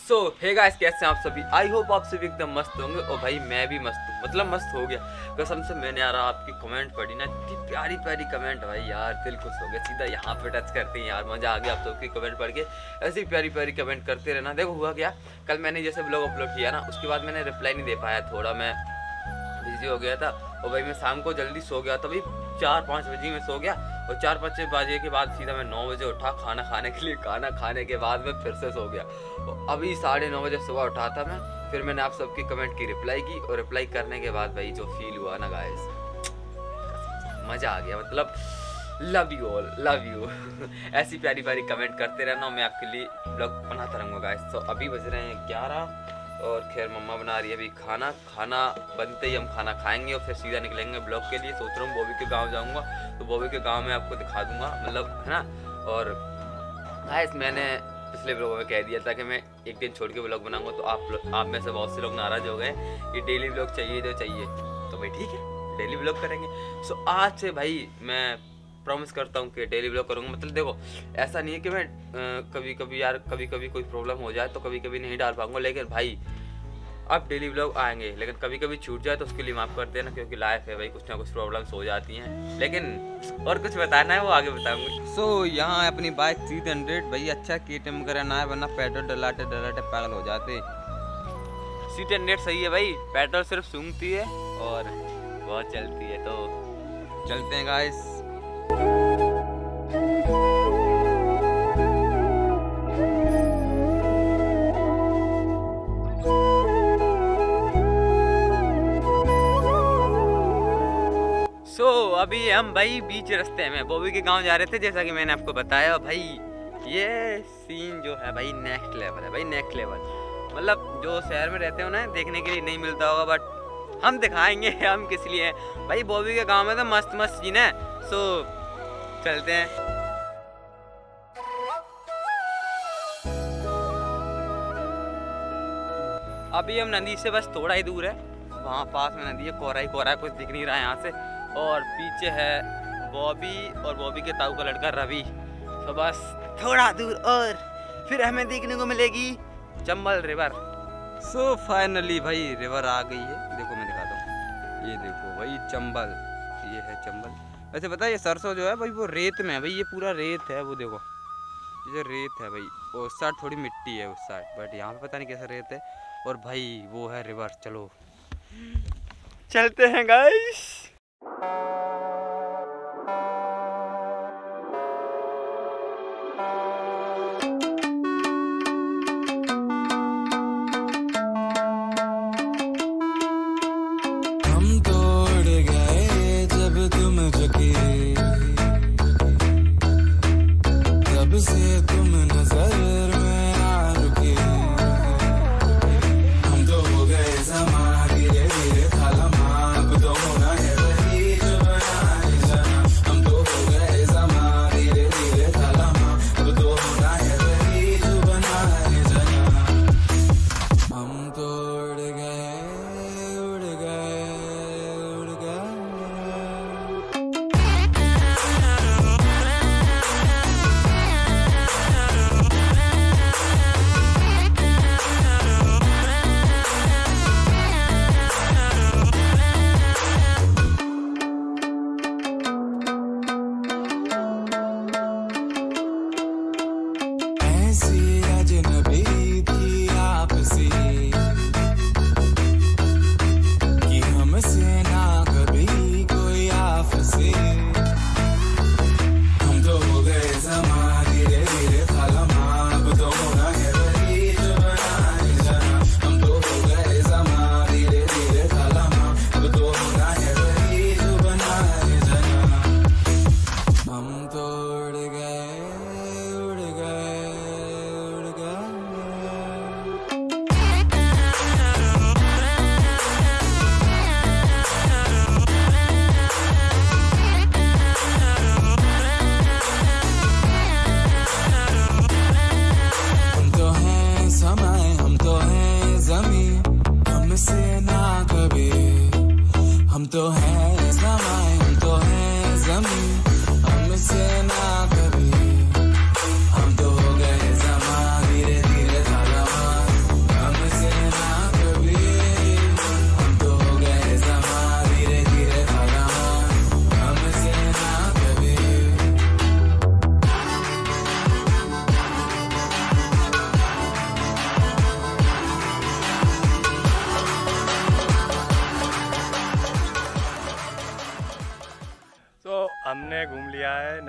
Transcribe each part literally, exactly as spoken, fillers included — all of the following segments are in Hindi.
सो हे गाइस, कैसे हैं आप सभी? आई होप आप सभी एकदम मस्त होंगे। और भाई मैं भी मस्त हूँ, मतलब मस्त हो गया कसम से। मैंने यार आपकी कमेंट पढ़ी ना, इतनी प्यारी प्यारी कमेंट भाई, यार दिल खुश हो गया। सीधा यहाँ पे टच करते हैं यार, मज़ा आ गया आप सबकी कमेंट पढ़ के। ऐसी प्यारी प्यारी कमेंट करते रहना। देखो हुआ क्या, कल मैंने जैसे ब्लॉग अपलोड किया ना, उसके बाद मैंने रिप्लाई नहीं दे पाया, थोड़ा मैं बिजी हो गया था। और भाई मैं शाम को जल्दी सो गया, तभी चार पाँच बजे में सो गया। और चार पाँच बजे के बाद सीधा मैं नौ बजे उठा खाना खाने के लिए। खाना खाने के बाद मैं फिर से सो गया। और अभी साढ़े नौ बजे सुबह उठा था मैं। फिर मैंने आप सबकी कमेंट की रिप्लाई की, और रिप्लाई करने के बाद भाई जो फील हुआ ना गाइस, मज़ा आ गया। मतलब love you all, love you. ऐसी प्यारी प्यारी कमेंट करते रहना, मैं आपके लिए ब्लॉग बनाता रहूँगा गाइस। तो अभी बज रहे हैं ग्यारह, और खैर मम्मा बना रही है अभी खाना। खाना बनते ही हम खाना खाएंगे और फिर सीधा निकलेंगे ब्लॉग के लिए। सोच रहा हूँ बॉबी के गांव जाऊँगा, तो बॉबी के गांव में आपको दिखा दूँगा, मतलब है ना। और गाइस मैंने पिछले ब्लॉग में कह दिया था कि मैं एक दिन छोड़ के ब्लॉग बनाऊँगा, तो आप आप में से बहुत से लोग नाराज़ हो गए कि डेली ब्लॉग चाहिए जो चाहिए। तो भाई ठीक है, डेली ब्लॉग करेंगे। सो आज से भाई मैं प्रॉमिस करता हूँ कि डेली ब्लॉग करूँगा। मतलब देखो ऐसा नहीं है कि मैं आ, कभी कभी यार कभी कभी कोई प्रॉब्लम हो जाए तो कभी कभी नहीं डाल पाऊँगा, लेकिन भाई अब डेली ब्लॉग आएंगे। लेकिन कभी कभी छूट जाए तो उसके लिए माफ़ कर देना, क्योंकि लाइफ है भाई, कुछ ना कुछ प्रॉब्लम्स हो जाती हैं। लेकिन और कुछ बताना है वो आगे बताऊँगी। सो so, यहाँ अपनी बाइक सी हंड्रेड भाई, अच्छा के टी एम कराना है, वरना पेट्रोल डलाते डलाते पागल हो जाते। सी हंड्रेड सही है भाई, पेट्रोल सिर्फ सूंघती है और बहुत चलती है। तो चलते हैं गाइस। सो so, अभी हम भाई बीच रास्ते में बॉबी के गांव जा रहे थे, जैसा कि मैंने आपको बताया। भाई ये सीन जो है भाई नेक्स्ट लेवल है भाई, नेक्स्ट लेवल। मतलब जो शहर में रहते हो ना, देखने के लिए नहीं मिलता होगा, बट हम दिखाएंगे। हम किस लिए भाई, बॉबी के गांव में तो मस्त मस्त सीन है। सो चलते हैं। अभी हम नदी से बस थोड़ा ही दूर है, वहाँ पास में नदी है, कोहरा ही कोहरा, कुछ दिख नहीं रहा है यहाँ से। और पीछे है बॉबी और बॉबी के ताऊ का लड़का रवि। तो बस थोड़ा दूर और फिर हमें देखने को मिलेगी Chambal river. So so, finally भाई रिवर आ गई है। देखो मैं दिखाता हूँ, ये देखो भाई चंबल, ये है चंबल। वैसे पता है ये सरसों जो है भाई वो रेत में है भाई, ये पूरा रेत है। वो देखो ये जो रेत है भाई, उस साइड थोड़ी मिट्टी है उस साइड, बट यहाँ पे पता नहीं कैसा रेत है। और भाई वो है रिवर। चलो चलते हैं गाइस। हम तोड़ गए जब तुम झुके, तब से तुम नजर में आ रुके। हम तो हो गए समा धीरे धीरे खालमा, अब तो होना है वही जो बनाए जाना। हम तो हो गए समा धीरे धीरे खालमा, अब तो होना है वही जो बनाए जाना। हम तोड़ गए उड़ गए उड़ गए। ऐसी अजनबी थी आपसी कि हमसे ना कभी कोई आपसी। हम तो हो गए समा धीरे धीरे खालमा, अब तो होना है वही जो बनाए जाना। हम तो हो गए समा धीरे धीरे खालमा, अब तो होना है वही जो बनाए जाना। हम तोड़ गए उड़ गए उड़ गए। हम तो हैं समय, हम तो हैं ज़मीं, हमसे ना कभी। हम तो हैं समय, हम तो हैं ज़मीं, हमसे ना कभी। हम तो हो गए समा धीरे धीरे खालमा,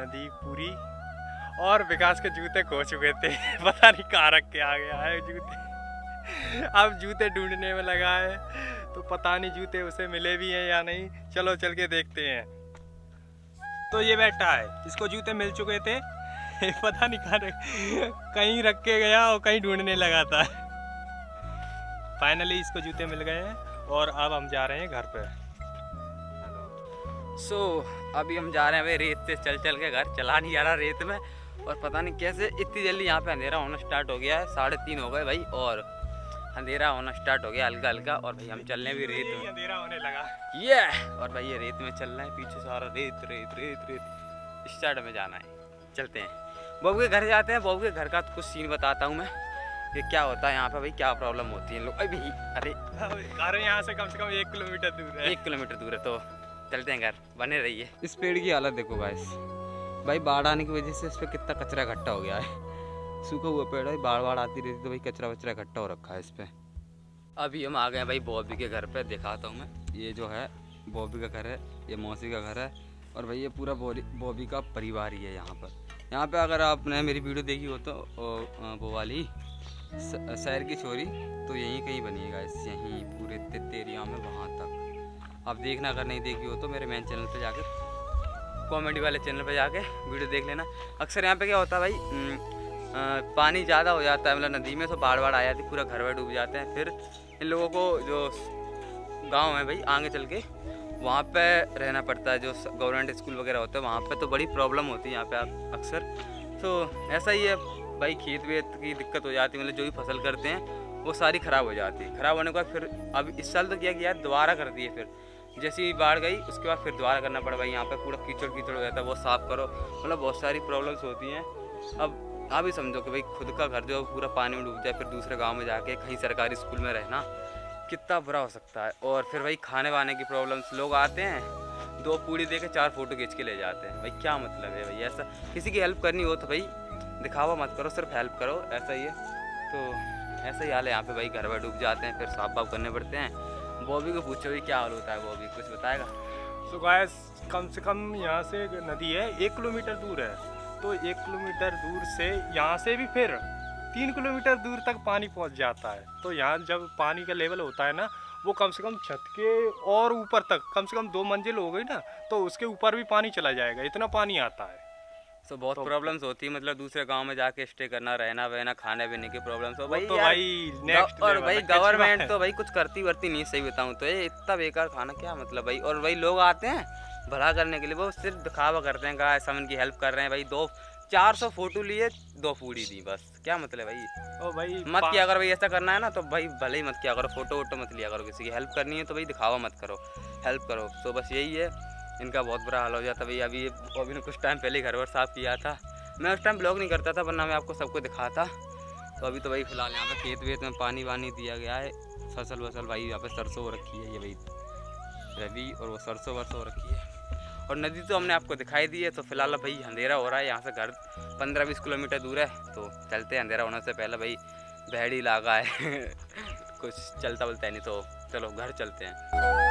नदी पूरी। और विकास के जूते खो चुके थे पता नहीं कहाँ रख के आ गया है जूते। अब जूते ढूंढने में लगा है, तो पता नहीं जूते उसे मिले भी हैं या नहीं। चलो चल के देखते हैं। तो ये बैठा है, इसको जूते मिल चुके थे पता नहीं कहाँ कहीं रख के गया और कहीं ढूंढने लगा था। फाइनली इसको जूते मिल गए हैं और अब हम जा रहे हैं घर पे। सो so, अभी हम जा रहे हैं भाई रेत से चल चल के घर। चला नहीं जा रहा रेत में, और पता नहीं कैसे इतनी जल्दी यहाँ पे अंधेरा होना स्टार्ट हो गया है। साढ़े तीन हो गए भाई और अंधेरा होना स्टार्ट हो गया हल्का हल्का। और भाई हम चल रहे हैं भी रेत में, अंधेरा होने लगा ये yeah! और भाई ये रेत में चल रहे हैं, पीछे सारा रेत रेत रेत रेत। इस साइड में जाना है, चलते हैं। बबू के घर जाते हैं। बबू के घर का कुछ सीन बताता हूँ मैं, ये क्या होता है यहाँ पे भाई, क्या प्रॉब्लम होती है लोग। अभी अरे घर यहाँ से कम से कम एक किलोमीटर दूर है। एक किलोमीटर दूर है, तो चलते हैं घर, बने रहिए। इस पेड़ की हालत देखो गाइस भाई, बाढ़ आने की वजह से इस पर कितना कचरा इकट्ठा हो गया है। सूखा हुआ पेड़ है, बाढ़ बाढ़ आती रहती तो भाई कचरा वचरा इकट्ठा हो रखा है इस पर। अभी हम आ गए भाई बॉबी के घर पे, दिखाता हूँ मैं। ये जो है बॉबी का घर है, ये मौसी का घर है, और भाई ये पूरा बॉबी का परिवार ही है यहाँ पर। यहाँ पे अगर आपने मेरी वीडियो देखी हो तो वो वाली शहर की छोरी, तो यहीं कहीं बनी है गाइस, यहीं पूरे तेरिया में वहाँ तक। आप देखना, अगर नहीं देखी हो तो मेरे मेन चैनल पे जाके, कॉमेडी वाले चैनल पे जाके वीडियो देख लेना। अक्सर यहाँ पे क्या होता है भाई, आ, पानी ज़्यादा हो जाता है मतलब नदी में, तो बाढ़ बाढ़ आ जाती है, पूरा घर वर डूब जाते हैं। फिर इन लोगों को जो गांव है भाई आगे चल के वहाँ पे रहना पड़ता है, जो गवर्नमेंट स्कूल वगैरह होते हैं वहाँ पे, तो बड़ी प्रॉब्लम होती है यहाँ पे अक्सर। तो ऐसा ही है भाई, खेत वेत की दिक्कत हो जाती है, मतलब जो भी फसल करते हैं वो सारी ख़राब हो जाती है। ख़राब होने के बाद फिर अब इस साल तो क्या किया दोबारा कर दिए, फिर जैसी बाढ़ गई उसके बाद फिर दोबारा करना पड़ा भाई। यहाँ पे पूरा कीचड़ कीचड़ हो जाता है, वो साफ़ करो, मतलब बहुत सारी प्रॉब्लम्स होती हैं। अब आप ही समझो कि भाई खुद का घर जो पूरा पानी में डूब जाए, फिर दूसरे गांव में जाके कहीं सरकारी स्कूल में रहना कितना बुरा हो सकता है। और फिर भाई खाने वाने की प्रॉब्लम्स, लोग आते हैं दो पूड़ी दे के चार फोटो खींच के ले जाते हैं। भाई क्या मतलब है भाई, ऐसा किसी की हेल्प करनी हो तो भाई दिखावा मत करो, सिर्फ हेल्प करो, ऐसा ही है। तो ऐसा ही हाल है यहाँ पे भाई, घर वर डूब जाते हैं, फिर साफ वाफ करने पड़ते हैं। बॉबी को पूछो भाई क्या हाल होता है, बॉबी कुछ बताएगा। सो गाइस कम से कम यहाँ से नदी है एक किलोमीटर दूर है, तो एक किलोमीटर दूर से यहाँ से भी फिर तीन किलोमीटर दूर तक पानी पहुँच जाता है। तो यहाँ जब पानी का लेवल होता है ना, वो कम से कम छत के और ऊपर तक, कम से कम दो मंजिल हो गई ना, तो उसके ऊपर भी पानी चला जाएगा, इतना पानी आता है। तो बहुत तो प्रॉब्लम्स होती है, मतलब दूसरे गांव में जाके स्टे करना, रहना वहना, खाने पीने की प्रॉब्लम्स हो भाई। तो भाई नेक्स्ट और भाई गवर्नमेंट तो भाई कुछ करती वर्ती नहीं, सही बताऊं तो ये इतना बेकार खाना क्या मतलब भाई। और भाई लोग आते हैं भला करने के लिए, वो सिर्फ दिखावा करते हैं, गाइस हम इनकी हेल्प कर रहे हैं भाई। दो चार सौ फोटो लिए, दो पूड़ी दी, बस क्या मतलब भाई। ओ भाई मत किया अगर भाई ऐसा करना है ना, तो भाई भले ही मत किया करो, फोटो वोटो मत लिया करो। किसी की हेल्प करनी है तो भाई दिखावा मत करो, हेल्प करो। तो बस यही है, इनका बहुत बुरा हाल हो जाता भाई। अभी अभी ने कुछ टाइम पहले घर वर साफ़ किया था, मैं उस टाइम ब्लॉग नहीं करता था, वरना मैं आपको सबको दिखाता। तो अभी तो भाई फिलहाल यहाँ पे खेत वेत में पानी वानी दिया गया है, फसल वसल भाई यहाँ पे सरसों हो रखी है, ये भाई रवि और वो सरसों वरसों हो रखी है। और नदी तो हमने आपको दिखाई दी है। तो फिलहाल भाई अंधेरा हो रहा है, यहाँ से घर पंद्रह बीस किलोमीटर दूर है, तो चलते हैं अंधेरा होने से पहले भाई। भेड़ी लागा है कुछ चलता बोलता है नहीं, तो चलो घर चलते हैं।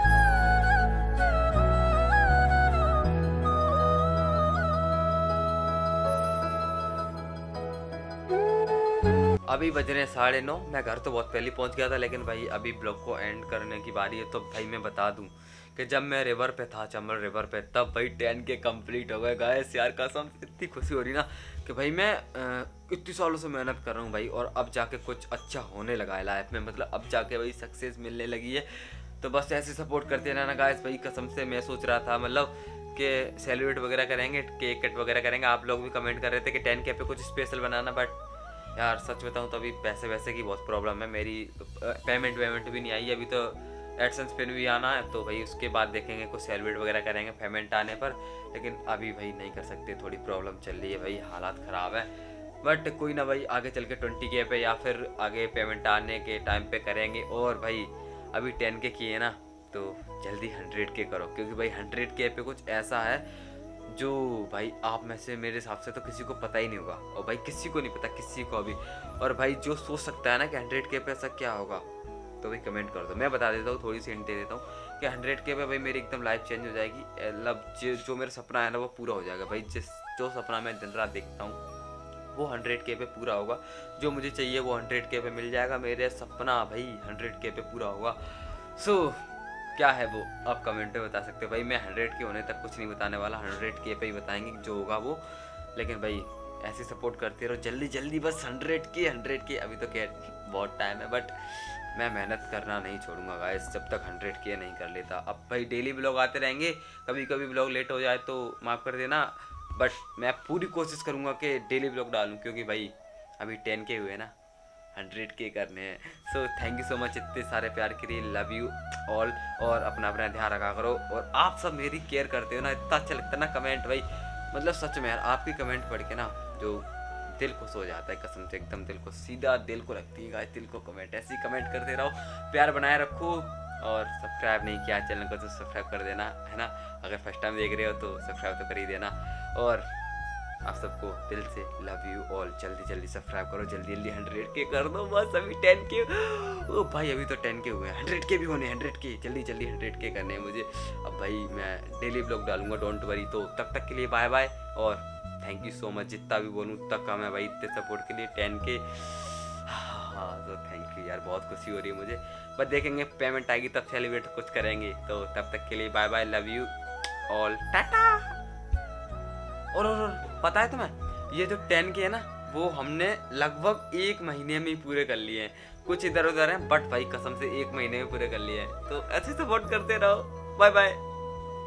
अभी बज रहे हैं साढ़े नौ। मैं घर तो बहुत पहले पहुंच गया था, लेकिन भाई अभी ब्लॉग को एंड करने की बारी है। तो भाई मैं बता दूं कि जब मैं रिवर पे था, चंबल रिवर पे, तब भाई टेन के कंप्लीट हो गए गाइस। यार कसम इतनी खुशी हो रही ना कि भाई मैं इतनी सालों से मेहनत कर रहा हूँ भाई, और अब जाके कुछ अच्छा होने लगा है लाइफ में, मतलब अब जाके भाई सक्सेस मिलने लगी है। तो बस ऐसे सपोर्ट करते रहना गाइस भाई, कसम से। मैं सोच रहा था मतलब कि सेलिब्रेट वगैरह करेंगे, केक कट वगैरह करेंगे। आप लोग भी कमेंट कर रहे थे कि टेन के पे कुछ स्पेशल बनाना, बट यार सच बताऊं तो अभी पैसे वैसे की बहुत प्रॉब्लम है मेरी। पेमेंट वेमेंट भी नहीं आई अभी, तो एडसेंस पे भी आना है, तो भाई उसके बाद देखेंगे, कुछ सेलिब्रेट वगैरह करेंगे पेमेंट आने पर। लेकिन अभी भाई नहीं कर सकते, थोड़ी प्रॉब्लम चल रही है भाई, हालात ख़राब है। बट कोई ना भाई, आगे चल के ट्वेंटी के पे या फिर आगे पेमेंट आने के टाइम पे करेंगे। और भाई अभी टेन के किए ना, तो जल्दी हंड्रेड के करो, क्योंकि भाई हंड्रेड के पे कुछ ऐसा है जो भाई आप में से मेरे हिसाब से तो किसी को पता ही नहीं होगा, और भाई किसी को नहीं पता, किसी को अभी। और भाई जो सोच सकता है ना कि हंड्रेड के पे ऐसा क्या होगा, तो भाई कमेंट कर दो। मैं बता देता हूँ, थोड़ी सी हिंट दे देता हूँ कि हंड्रेड के पे भाई मेरी एकदम लाइफ चेंज हो जाएगी। मतलब जो, जो मेरा सपना है ना वो पूरा हो जाएगा भाई। जिस जो सपना मैं दिन रात देखता हूँ वो हंड्रेड के पे पूरा होगा। जो मुझे चाहिए वो हंड्रेड के पे मिल जाएगा। मेरे सपना भाई हंड्रेड के पे पूरा होगा। सो so, क्या है वो आप कमेंट में बता सकते हो भाई। मैं हंड्रेड के होने तक कुछ नहीं बताने वाला, हंड्रेड के पे ही बताएंगे जो होगा वो। लेकिन भाई ऐसे सपोर्ट करते रहो जल्दी जल्दी, बस हंड्रेड के हंड्रेड के। अभी तो क्या बहुत टाइम है, बट मैं मेहनत करना नहीं छोड़ूंगा गाइस जब तक हंड्रेड के नहीं कर लेता। अब भाई डेली ब्लॉग आते रहेंगे, कभी कभी ब्लॉग लेट हो जाए तो माफ़ कर देना, बट मैं पूरी कोशिश करूँगा कि डेली ब्लॉग डालूँ, क्योंकि भाई अभी टेन के हुए ना, हंड्रेड के करने हैं। So thank you so much इतने सारे प्यार के लिए, लव यू ऑल। और अपना अपना ध्यान रखा करो। और आप सब मेरी केयर करते हो ना, इतना अच्छा लगता है ना कमेंट भाई, मतलब सच में यार आपकी कमेंट पढ़ के ना जो दिल खुश हो जाता है कसम से, एकदम दिल को सीधा दिल को लगती है गाइस, दिल को कमेंट ऐसे ही कमेंट करते रहो, प्यार बनाए रखो। और सब्सक्राइब नहीं किया चैनल को तो सब्सक्राइब कर देना है ना, अगर फर्स्ट टाइम देख रहे हो तो सब्सक्राइब तो कर ही देना। और आप सबको दिल से लव यू ऑल। जल्दी जल्दी सब्सक्राइब करो, जल्दी जल्दी हंड्रेड के कर दो बस। अभी टेन के, ओ भाई अभी तो टेन के हुए हैं, हंड्रेड के भी होने, हंड्रेड के जल्दी जल्दी हंड्रेड के करने हैं मुझे। अब भाई मैं डेली ब्लॉग डालूंगा, डोंट वरी। तो तब तक के लिए बाय बाय और थैंक यू सो मच। जितना भी बोलूँ उतना कम है भाई इतने सपोर्ट के लिए, टेन के। हाँ तो थैंक यू यार, बहुत खुशी हो रही है मुझे। बस देखेंगे पेमेंट आएगी तब सेलिब्रेट कुछ करेंगे। तो तब तक के लिए bye bye, love you all, tata. और, और, और पता है तुम्हें ये जो टेन के है ना वो हमने लगभग एक महीने में ही पूरे कर लिए हैं। कुछ इधर उधर हैं बट भाई कसम से एक महीने में पूरे कर लिए हैं। तो ऐसे सपोर्ट करते रहो, बाय बाय।